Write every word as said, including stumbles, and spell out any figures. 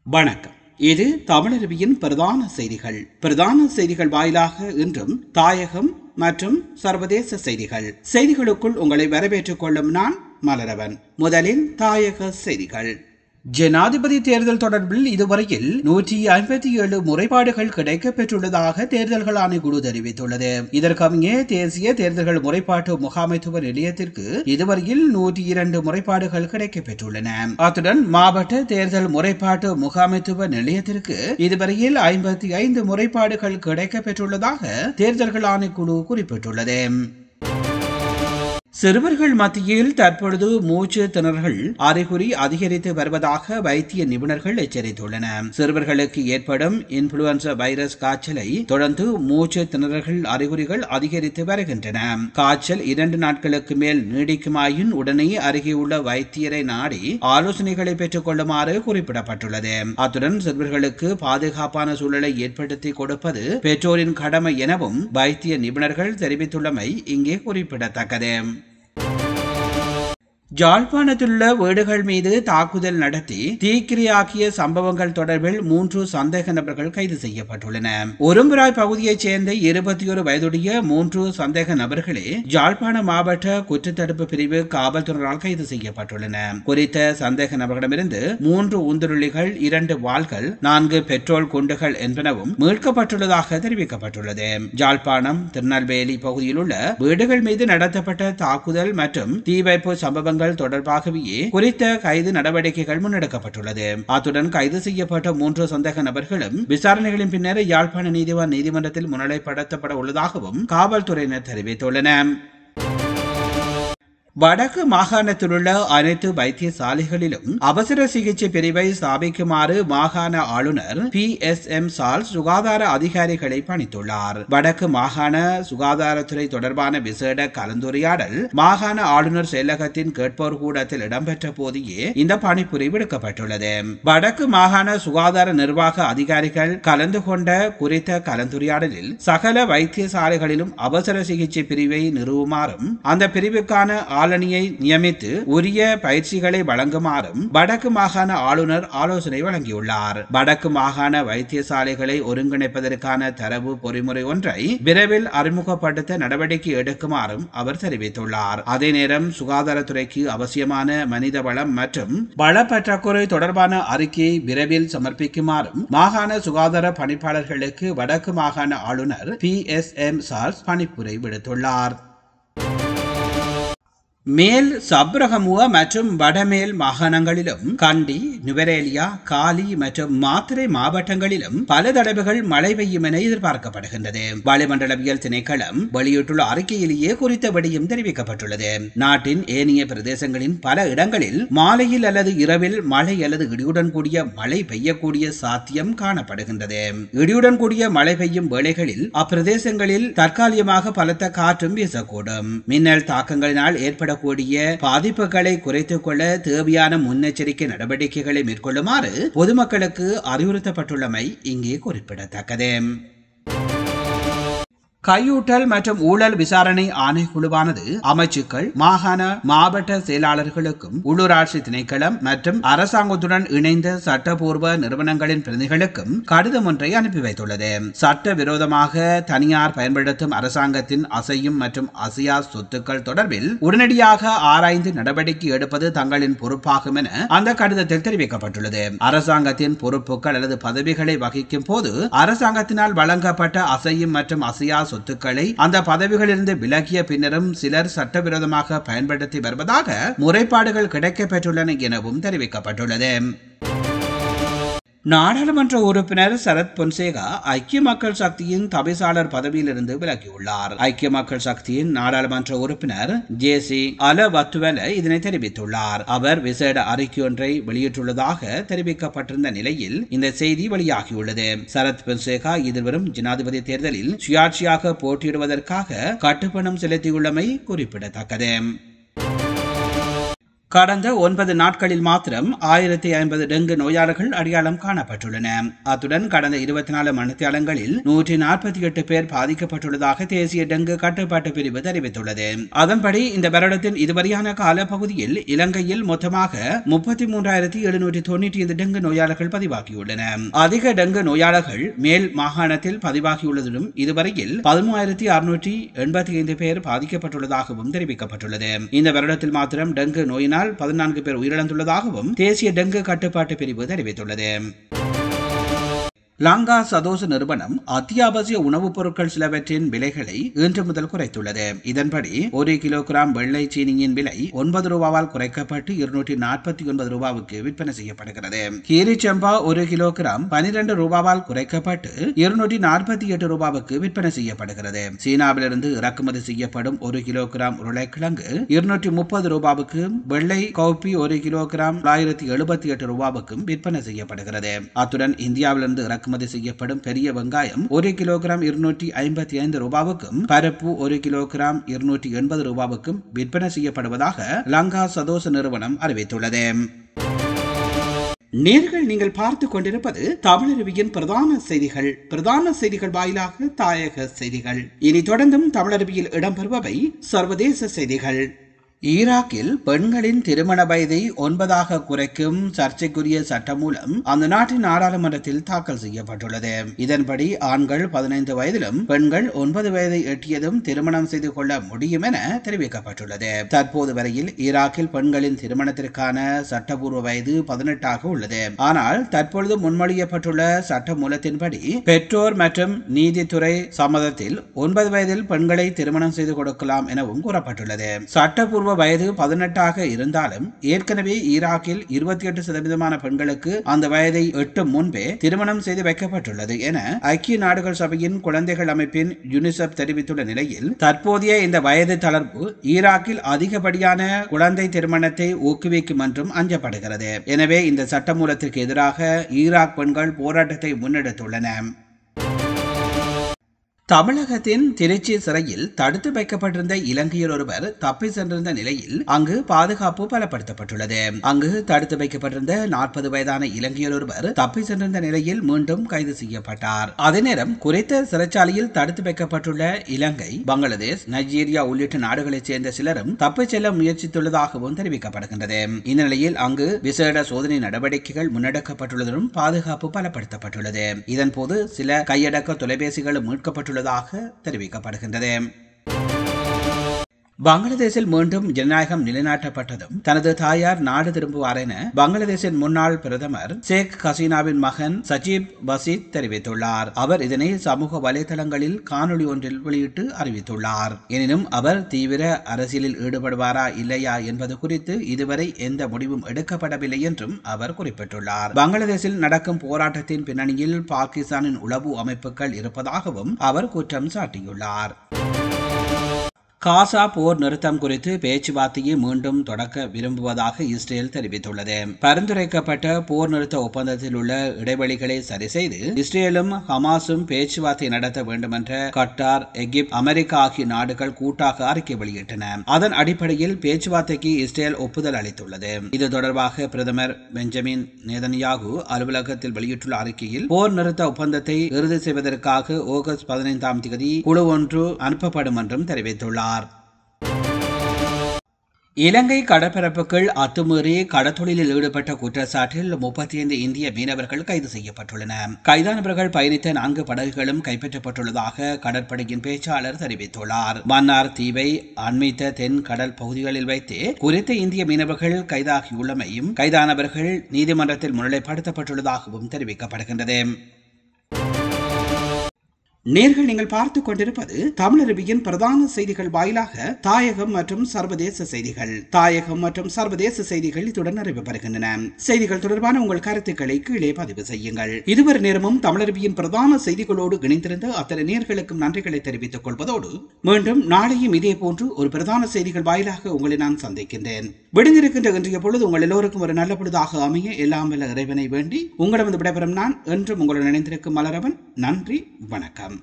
வணக்கம். இது தமிழருவியின் பிரதான செய்திகள். பிரதான செய்திகள் வாயிலாக இன்றும் தாயகம் மற்றும் சர்வதேச செய்திகள் செய்திகளுக்குள் உங்களை வரவேற்றுக் கொள்ளும் நான் மலரவன். முதலில் தாயக செய்திகள். ஜனாதிபதி தேர்தல் தொடர்பில் இதுவரையில் நூற்றி ஐம்பத்தி ஏழு முறைப்பாடுகள் கிடைக்கப்பெற்றுள்ளதாக தேர்தல்கள் ஆணைக்குழு தெரிவித்துள்ளது. இதற்கமைய தேசிய தேர்தல்கள் முறைப்பாட்டு முகாமைத்துவ நிலையத்திற்கு இதுவரையில் நூற்றி இரண்டு முறைப்பாடுகள் கிடைக்கப்பெற்றுள்ளன. அத்துடன் மாவட்ட தேர்தல் முறைப்பாட்டு முகாமைத்துவ நிலையத்திற்கு இதுவரையில் ஐம்பத்தி ஐந்து முறைப்பாடுகள் கிடைக்கப்பெற்றுள்ளதாக தேர்தல்கள் ஆணைக்குழு குறிப்பிட்டுள்ளது. சிறுவர்கள் மத்தியில் தற்பொழுது மூச்சு திணறல் அறிகுறி அதிகரித்து வருவதாக வைத்திய நிபுணர்கள் எச்சரித்துள்ளனர். சிறுவர்களுக்கு ஏற்படும் இன்ஃபுளுவன்சா வைரஸ் காய்ச்சலை தொடர்ந்து மூச்சு திணறல் அறிகுறிகள் அதிகரித்து வருகின்றன. காய்ச்சல் இரண்டு நாட்களுக்கு மேல் நீடிக்குமாயின் உடனே அருகே உள்ள வைத்தியரை நாடி ஆலோசனைகளை பெற்றுக் கொள்ளுமாறு குறிப்பிடப்பட்டுள்ளது. அத்துடன் சிறுவர்களுக்கு பாதுகாப்பான சூழலை ஏற்படுத்தி கொடுப்பது பெற்றோரின் கடமை எனவும் வைத்திய நிபுணர்கள் தெரிவித்துள்ளமை இங்கே குறிப்பிடத்தக்கது. யாழ்ப்பாணத்திலுள்ள வீடுகள் மீது தாக்குதல் நடத்தி தீக்கிரையாக்கிய சம்பவங்கள் தொடர்பில் மூன்று சந்தேக நபர்கள் கைது செய்யப்பட்டுள்ளனர். ஒரும்புராய் பகுதியைச் சேர்ந்த இருபத்தி ஒரு வயதுடைய மூன்று சந்தேக நபர்களே யாழ்ப்பாண மாவட்ட குற்றத்தடுப்பு பிரிவு காவல்துறையால் கைது செய்யப்பட்டுள்ளனர். குறித்த சந்தேக நபர்களிடமிருந்து மூன்று உந்துருளிகள், இரண்டு வாள்கள், நான்கு பெட்ரோல் குண்டுகள் என்பனவும் மீட்கப்பட்டுள்ளதாக தெரிவிக்கப்பட்டுள்ளது. யாழ்ப்பாணம் திருநெல்வேலி பகுதியில் உள்ள வீடுகள் மீது நடத்தப்பட்ட தாக்குதல் மற்றும் தீ வைப்பு சம்பவங்கள் தொடர்பாகவே குறித்த கைது நடவடிக்கைகள் முன்னெடுக்கப்பட்டுள்ளது. அத்துடன் கைது செய்யப்பட்ட மூன்று சந்தேக நபர்களும் விசாரணைகளின் பின்னர் யாழ்ப்பாண நீதிவான் நீதிமன்றத்தில் முன்னிலைப்படுத்தப்பட உள்ளதாகவும் காவல்துறையினர் தெரிவித்துள்ளனர். வடக்கு மாகாணத்தில் உள்ள அனைத்து வைத்தியசாலைகளிலும் அவசர சிகிச்சை பிரிவை ஸ்தாபிக்குமாறு மாகாண ஆளுநர் பி எஸ் எம் சால்ஸ் சுகாதார அதிகாரிகளை பணித்துள்ளார். வடக்கு மாகாண சுகாதாரத்துறை தொடர்பான விசேட கலந்துரையாடல் மாகாண ஆளுநர் செயலகத்தின் கேட்போர் கூடத்தில் இடம்பெற்ற போதையே இந்த பணிப்புரை விடுக்கப்பட்டுள்ளது. வடக்கு மாகாண சுகாதார நிர்வாக அதிகாரிகள் கலந்து கொண்ட குறித்த கலந்துரையாடலில் சகல வைத்தியசாலைகளிலும் அவசர சிகிச்சை பிரிவை நிறுவுமாறும் அந்த பிரிவுக்கான ஆளணியை நியமித்து உரிய பயிற்சிகளை வழங்குமாறும் வடக்கு மாகாண ஆளுநர் ஆலோசனை வழங்கியுள்ளார். வடக்கு மாகாண வைத்தியசாலைகளை ஒருங்கிணைப்பதற்கான தரவு பொறிமுறை ஒன்றை விரைவில் அறிமுகப்படுத்த நடவடிக்கை எடுக்குமாறும் அவர் தெரிவித்துள்ளார். அதே நேரம் சுகாதாரத்துறைக்கு அவசியமான மனித வளம் மற்றும் வள பற்றாக்குறை தொடர்பான அறிக்கையை விரைவில் சமர்ப்பிக்குமாறும் மாகாண சுகாதார பணிப்பாளர்களுக்கு வடக்கு மாகாண ஆளுநர் பி எஸ் எம் சால்ஸ் பணிப்புரை விடுத்துள்ளார். மேல் சப்ரகமுவ மற்றும் வடமேல் மாகாணங்களிலும் கண்டி, நுவரேலியா, காலி மற்றும் மாத்தறை மாவட்டங்களிலும் பல தடவைகள் மழை பெய்யும் என எதிர்பார்க்கப்படுகின்றது. வளிமண்டலவியல் திணைக்களம் வெளியிட்டுள்ள அறிக்கையிலேயே குறித்த விடயம் தெரிவிக்கப்பட்டுள்ளது. நாட்டின் ஏனைய பிரதேசங்களின் பல இடங்களில் மாலையில் அல்லது இரவில் மழை அல்லது இடியுடன் கூடிய மழை பெய்யக்கூடிய சாத்தியம் காணப்படுகின்றது. இடியுடன் கூடிய மழை பெய்யும் வேளைகளில் அப்பிரதேசங்களில் தற்காலிகமாக பலத்த காற்றும் வீசக்கூடும். மின்னல் தாக்கங்களினால் ஏற்பட கூடிய பாதிப்புகளை குறைத்துக் கொள்ள தேவையான முன்னெச்சரிக்கை நடவடிக்கைகளை மேற்கொள்ளுமாறு பொதுமக்களுக்கு அறிவுறுத்தப்பட்டுள்ளமை இங்கே குறிப்பிடத்தக்கது. கையூட்டல் மற்றும் ஊழல் விசாரணை ஆணைக்குழுவானது அமைச்சுக்கள், மாகாண மாவட்ட செயலாளர்களுக்கும் உள்ளூராட்சி திணைக்களம் மற்றும் அரசாங்கத்துடன் இணைந்த சட்டப்பூர்வ நிறுவனங்களின் பிரதிகளுக்கும் கடிதம் ஒன்றை அனுப்பி வைத்துள்ளது. சட்ட விரோதமாக தனியார் பயன்படுத்தும் அரசாங்கத்தின் அசையும் மற்றும் அசையா சொத்துக்கள் தொடர்பில் உடனடியாக ஆராய்ந்து நடவடிக்கை எடுப்பது தங்களின் பொறுப்பாகும் என அந்த கடிதத்தில் தெரிவிக்கப்பட்டுள்ளது. அரசாங்கத்தின் பொறுப்புகள் அல்லது பதவிகளை வகிக்கும் போது அரசாங்கத்தினால் வழங்கப்பட்ட அசையும் மற்றும் அசையா சொத்துக்களை அந்த பதவிகளிலிருந்து விலகிய பின்னரும் சிலர் சட்டவிரோதமாக பயன்படுத்தி வருவதாக முறைப்பாடுகள் கிடைக்கப்பெற்றுள்ளன எனவும் தெரிவிக்கப்பட்டுள்ளது. நாடாளுமன்ற உறுப்பினர் சரத் பொன்சேகா ஐக்கிய மக்கள் சக்தியின் தவிசாளர் பதவியிலிருந்து விலகியுள்ளார். ஐக்கிய மக்கள் சக்தியின் நாடாளுமன்ற உறுப்பினர் ஜே சி அலவத்துவல இதனை தெரிவித்துள்ளார். அவர் விசேட அறிக்கை ஒன்றை வெளியிட்டுள்ளதாக தெரிவிக்கப்பட்டிருந்த நிலையில் இந்த செய்தி வெளியாகியுள்ளது. சரத் பொன்சேகா எதிர்வரும் ஜனாதிபதி தேர்தலில் சுயாட்சியாக போட்டியிடுவதற்காக கட்டுப்பணம் செலுத்தியுள்ளமை குறிப்பிடத்தக்கது. கடந்த ஒன்பது நாட்களில் மாத்திரம் ஆயிரத்தி ஐம்பது டெங்கு நோயாளர்கள் அடையாளம் காணப்பட்டுள்ளன. அத்துடன் கடந்த இருபத்தி நாலு மணித்தியாலங்களில் நூற்றி நாற்பத்தி எட்டு பேர் பாதிக்கப்பட்டுள்ளதாக தேசிய டெங்கு கட்டுப்பாட்டு பிரிவு தெரிவித்துள்ளது. அதன்படி இந்த வருடத்தின் இதுவரையான காலப்பகுதியில் இலங்கையில் மொத்தமாக முப்பத்தி மூன்றாயிரத்தி எழுநூற்றி தொன்னூற்றி ஐந்து டெங்கு நோயாளர்கள் பதிவாகியுள்ளன. அதிக டெங்கு நோயாளர்கள் மேல் மாகாணத்தில் பதிவாகியுள்ளதுடன் இதுவரையில் பதிமூவாயிரத்தி அறுநூற்றி எண்பத்தி ஐந்து பேர் பாதிக்கப்பட்டுள்ளதாகவும் தெரிவிக்கப்பட்டுள்ளது. இந்த வருடத்தில் மாத்திரம் டெங்கு நோயினால் பதினான்கு பேர் உயிரிழந்துள்ளதாகவும் தேசிய டெங்கு கட்டுப்பாட்டு பிரிவு தெரிவித்துள்ளது. லங்கா சதோச நிறுவனம் அத்தியாவசிய உணவுப் பொருட்கள் சிலவற்றின் விலைகளை இன்று முதல் குறைத்துள்ளது. இதன்படி ஒரு கிலோகிராம் வெள்ளை சீனியின் விலை ஒன்பது ரூபாவால் குறைக்கப்பட்டு இருநூற்றி நாற்பத்தி ஒன்பது ரூபாவுக்கு விற்பனை செய்யப்படுகிறது. கீரிச்சம்பா ஒரு கிலோகிராம் பனிரெண்டு ரூபாவால் குறைக்கப்பட்டு இருநூற்றி நாற்பத்தி எட்டு ரூபாவுக்கு விற்பனை செய்யப்படுகிறது. சீனாவிலிருந்து இறக்குமதி செய்யப்படும் ஒரு கிலோகிராம் உருளைக்கிழங்கு இருநூற்றி முப்பது ரூபாவுக்கு, வெள்ளை கௌப்பி ஒரு கிலோகிராம் ஆயிரத்தி எழுபத்தி எட்டு ரூபாவுக்கும் விற்பனை செய்யப்படுகிறது. அத்துடன் இந்தியாவிலிருந்து இறக்குமதி செய்யப்படும் பெரிய வெங்காயம் ஒரு கிலோகிராம் இருநூற்றி ஐம்பத்தி ஐந்து ரூபாவுக்கும், பருப்பு ஒரு கிலோகிராம் இருநூற்றி எண்பது ரூபாவுக்கும் விற்பனை செய்யப்படுவதாக லங்கா சதோச நிறுவனம் அறிவித்துள்ளது. நேர்கள் நீங்கள் பார்த்துக் கொண்டிருப்பது தமிழருவியின் பிரதான செய்திகள். பிரதான செய்திகள் வாயிலாக தாயக செய்திகள். இனி தொடர்ந்தும் தமிழருவியில் இடம்பெறுபவை சர்வதேச செய்திகள். ஈராக்கில் பெண்களின் திருமண வயதை ஒன்பதாக குறைக்கும் சர்ச்சைக்குரிய சட்டம் மூலம் அந்த நாட்டின் நாடாளுமன்றத்தில் தாக்கல் செய்யப்பட்டுள்ளது. இதன்படி ஆண்கள் பதினைந்து வயதிலும் பெண்கள் ஒன்பது வயதை எட்டியதும் திருமணம் செய்து கொள்ள முடியும் என தெரிவிக்கப்பட்டுள்ளது. தற்போது வரையில் ஈராக்கில் பெண்களின் திருமணத்திற்கான சட்டபூர்வ வயது பதினெட்டாக உள்ளது. ஆனால் தற்பொழுது முன்மொழியப்பட்டுள்ள சட்ட மூலத்தின்படி பெற்றோர் மற்றும் நீதித்துறை சம்மதத்தில் ஒன்பது வயதில் பெண்களை திருமணம் செய்து கொடுக்கலாம் எனவும் கூறப்பட்டுள்ளது. சட்டபூர்வ வயது பதினெட்டாக இருந்தாலும் ஏற்கனவே ஈராக்கில் இருபத்தி எட்டு சதவீதமான பெண்களுக்கு அந்த வயதை எட்டும் முன்பே திருமணம் செய்து வைக்கப்பட்டுள்ளது என ஐக்கிய நாடுகள் சபையின் குழந்தைகள் அமைப்பின் யூனிசெப் தெரிவித்துள்ள நிலையில் தற்போதைய இந்த வயது தளர்வு ஈராக்கில் அதிகப்படியான குழந்தை திருமணத்தை ஊக்குவிக்கும் என்றும் அஞ்சப்படுகிறது. எனவே இந்த சட்டமூலத்திற்கு எதிராக ஈராக் பெண்கள் போராட்டத்தை முன்னெடுத்துள்ளனர். தமிழகத்தின் திருச்சி சிறையில் தடுத்து வைக்கப்பட்டிருந்த இலங்கையர் ஒருவர் தப்பி சென்றிருந்த நிலையில் அங்கு பாதுகாப்பு பலப்படுத்தப்பட்டுள்ளது. அங்கு தடுத்து வைக்கப்பட்டிருந்த நாற்பது வயதான இலங்கையர் ஒருவர் தப்பி சென்றிருந்த நிலையில் மீண்டும் கைது செய்யப்பட்டார். அதே நேரம் குறித்த சிறைச்சாலையில் தடுத்து வைக்கப்பட்டுள்ள இலங்கை, பங்களாதேஷ், நைஜீரியா உள்ளிட்ட நாடுகளைச் சேர்ந்த சிலரும் தப்பிச் செல்ல முயற்சித்துள்ளதாகவும் தெரிவிக்கப்படுகின்றது. இந்நிலையில் அங்கு விசேட சோதனை நடவடிக்கைகள் முன்னெடுக்கப்பட்டுள்ளதுடன் பாதுகாப்பு பலப்படுத்தப்பட்டுள்ளது. இதன்போது சில கையடக்க தொலைபேசிகளும் மீட்கப்பட்டுள்ளது தெரிவிக்கப்படுகின்றது. பங்களாதேஷில் மீண்டும் ஜனநாயகம் நிலைநாட்டப்பட்டதும் தனது தாயார் நாடு திரும்புவார் என பங்களாதேஷின் முன்னாள் பிரதமர் ஷேக் ஹசீனாவின் மகன் சஜீப் வசீத் தெரிவித்துள்ளார். அவர் இதனை சமூக வலைதளங்களில் காணொலி ஒன்றில் வெளியிட்டு அறிவித்துள்ளார். எனினும் அவர் தீவிர அரசியலில் ஈடுபடுவாரா இல்லையா என்பது குறித்து இதுவரை எந்த முடிவும் எடுக்கப்படவில்லை என்றும் அவர் குறிப்பிட்டுள்ளார். பங்களாதேஷில் நடக்கும் போராட்டத்தின் பின்னணியில் பாகிஸ்தானின் உளவு அமைப்புகள் இருப்பதாகவும் அவர் குற்றம் சாட்டியுள்ளார். காசா போர் நிறுத்தம் குறித்து பேச்சுவார்த்தையை மீண்டும் தொடக்க விரும்புவதாக இஸ்ரேல் தெரிவித்துள்ளது. பரிந்துரைக்கப்பட்ட போர் நிறுத்த ஒப்பந்தத்தில் உள்ள இடைவெளிகளை சரி செய்து இஸ்ரேலும் ஹமாஸும் பேச்சுவார்த்தை நடத்த வேண்டும் என்ற கட்டார், எகிப்து, அமெரிக்கா ஆகிய நாடுகள் கூட்டாக அறிக்கை வெளியிட்டன. அதன் அடிப்படையில் பேச்சுவார்த்தைக்கு இஸ்ரேல் ஒப்புதல் அளித்துள்ளது. இது தொடர்பாக பிரதமர் பெஞ்சமின் நேதன்யாகு அலுவலகத்தில் வெளியிட்டுள்ள அறிக்கையில் போர் நிறுத்த ஒப்பந்தத்தை இறுதி செய்வதற்காக ஆகஸ்ட் பதினைந்தாம் தேதி குழு ஒன்று அனுப்பப்படும் என்றும் தெரிவித்துள்ளார். இலங்கை கடற்பரப்புக்குள் அத்துமீறி கடத்தொழிலில் ஈடுபட்ட குற்றச்சாட்டில் முப்பத்தி ஐந்து இந்திய மீனவர்கள் கைது செய்யப்பட்டுள்ளனர். கைதானவர்கள் பயணித்த நான்கு படகுகளும் கைப்பற்றப்பட்டுள்ளதாக கடற்படையின் பேச்சாளர் தெரிவித்துள்ளார். மன்னார் தீவை அண்மித்த தென் கடல் பகுதிகளில் வைத்து குறித்த இந்திய மீனவர்கள் கைதாகியுள்ளமையும் கைதானவர்கள் நீதிமன்றத்தில் முன்னிலைப்படுத்தப்பட்டுள்ளதாகவும் தெரிவிக்கப்படுகின்றது. நேர்கள் நீங்கள் பார்த்துக் கொண்டிருப்பது தமிழருவியின் பிரதான செய்திகள் வாயிலாக தாயகம் மற்றும் சர்வதேச செய்திகள். தாயகம் மற்றும் சர்வதேச செய்திகள் இத்துடன் நிறைவு பெறுகின்றன. செய்திகள் தொடர்பான உங்கள் கருத்துக்களை கீழே பதிவு செய்யுங்கள். இதுவரை நேரமும் தமிழருவியின் பிரதான செய்திகளோடு இணைந்திருந்த அத்தனை நேர்களுக்கும் நன்றிகளை தெரிவித்துக் கொள்வதோடு மீண்டும் நாளையும் இதே போன்று ஒரு பிரதான செய்திகள் வாயிலாக உங்களை நான் சந்திக்கின்றேன். விடுந்திருக்கின்ற இன்றைய பொழுது உங்கள் எல்லோருக்கும் ஒரு நல்ல பொழுதாக அமைய எல்லாம் வல்ல இறைவனை வேண்டி உங்களிடம் விடைபெறும் நான் என்றும் உங்களுடன் இணைந்திருக்கும் மலரவன். நன்றி, வணக்கம்.